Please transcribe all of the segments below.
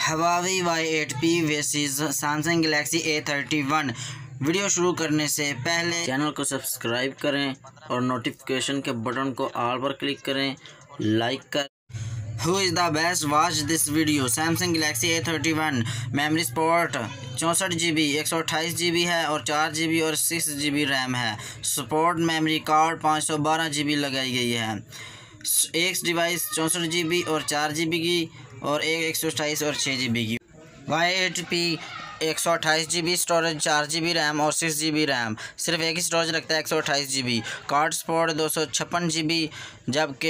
Huawei y8p versus Samsung Galaxy A31। Video शुरू करने से पहले चैनल को सब्सक्राइब करें और नोटिफिकेशन के बटन को ऑल पर क्लिक करें, लाइक कर। Who is the best? Watch this video। Samsung Galaxy A31 memory support 64 GB 128 GB है और 4 GB और 6 GB रैम है। सपोर्ट मेमोरी कार्ड 512 GB लगाई गई है। एक डिवाइस 64 GB और 4 GB की और एक 128 और 6 GB की। y8p 128 GB storage, 4 GB RAM और 6 GB रैम। सिर्फ एक ही स्टोरेज रखता है 128 GB। कार्ड सपोर्ट 256 GB, जबकि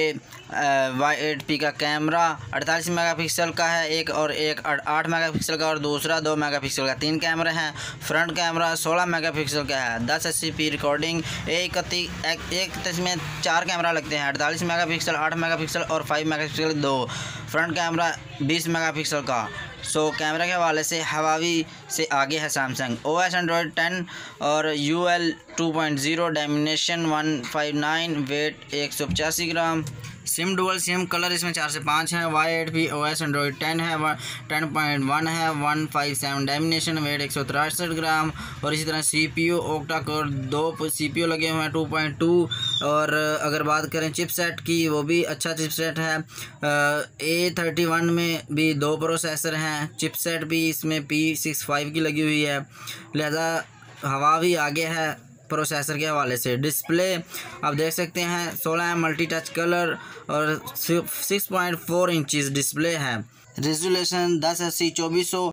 y8p का कैमरा 48 मेगापिक्सल का है, एक 8 मेगापिक्सल का और दूसरा 2 मेगापिक्सल का। 3 कैमरे हैं। फ्रंट कैमरा 16 मेगापिक्सल का है। 1080p recording. एक में 4 कैमरा लगते हैं, 48 मेगापिक्सल, 8 मेगापिक्सल और 5 मेगापिक्सल 2। फ्रंट कैमरा 20 मेगापिक्सल का। कैमरे के हवाले से Huawei से आगे है सैमसंग। OS Android 10 और UL 2.0, dimension 159, weight 185 gram. SIM dual SIM, colour इसमें 4 से 5 है। y8p OS Android 10 है, 10.1 है, 157 डायमेंशन, वेट 163 ग्राम। और इसी तरह CPU ओक्टा कोर 2 CPU लगे हुए हैं 2.2। और अगर बात करें चिपसेट की, वो भी अच्छा चिपसेट है। A31 में भी 2 प्रोसेसर हैं। चिपसेट भी इसमें P65 की लगी हुई है, लिहाजा Huawei आगे है प्रोसेसर के हवाले से। डिस्प्ले आप देख सकते हैं 16 मल्टी टच कलर और 6.4 इंचज़ डिस्प्ले है। Resolution 1080x2400।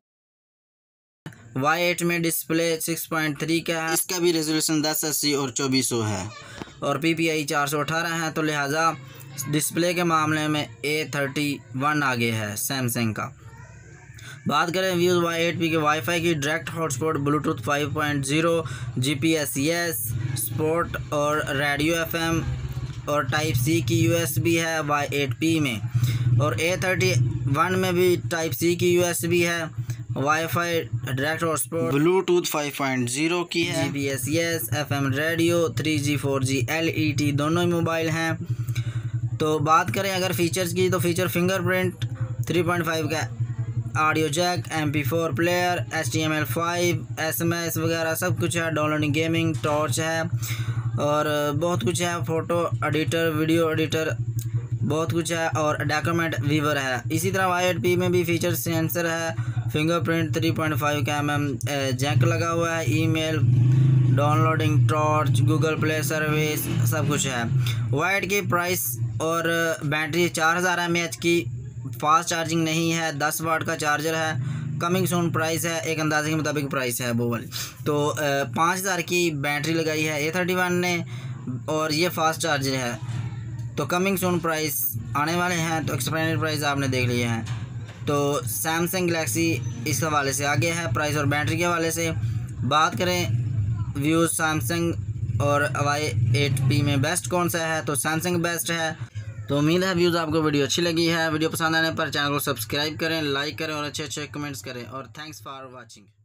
y8 में डिस्प्ले 6.3 का है, इसका भी रेजोल्यूशन 1080 और 2400 है और PPI 418 है। तो लिहाजा डिस्प्ले के मामले में A31 आगे है सैमसंग का। बात करें व्यूज़ y8p के वाईफाई की, direct hotspot, Bluetooth 5.0, GPS yes, support और रेडियो FM और टाइप C की USB है y8p में। और A31 में भी टाइप C की USB है। वाईफाई, डायरेक्ट हॉटस्पॉट, ब्लूटूथ 5.0 की है। GPS yes, FM radio, 3G 4G LET दोनों ही मोबाइल हैं। तो बात करें अगर फ़ीचर्स की, तो फ़ीचर फिंगरप्रिंट, 3.5 का audio Jack, MP4 player, HTML5, SMS वगैरह सब कुछ है। डाउनलोडिंग, गेमिंग, टॉर्च है और बहुत कुछ है। फ़ोटो एडिटर, वीडियो एडिटर, बहुत कुछ है और डॉक्यूमेंट वीवर है। इसी तरह y8p में भी फीचर सेंसर है, फिंगरप्रिंट, 3.5 का जैक लगा हुआ है, email, downloading, torch, Google play service सब कुछ है। y8 की प्राइस और बैटरी 4000 mAh की, फास्ट चार्जिंग नहीं है, 10 वाट का चार्जर है। कमिंग सून प्राइस है, एक अंदाजे के मुताबिक प्राइस है वो वाली। तो 5000 की बैटरी लगाई है A31 ने और ये फास्ट चार्जर है। तो कमिंग सून प्राइस आने वाले हैं, तो एक्सपायरी प्राइस आपने देख लिए हैं। तो सैमसंग गैलेक्सी इस हवाले से आगे है प्राइस और बैटरी के हवाले से। बात करें व्यूज़ सैमसंग और y8p में बेस्ट कौन सा है, तो सैमसंग बेस्ट है। तो उम्मीद है व्यूज़ आपको वीडियो अच्छी लगी है। वीडियो पसंद आने पर चैनल को सब्सक्राइब करें, लाइक करें और अच्छे कमेंट्स करें। और थैंक्स फॉर वाचिंग।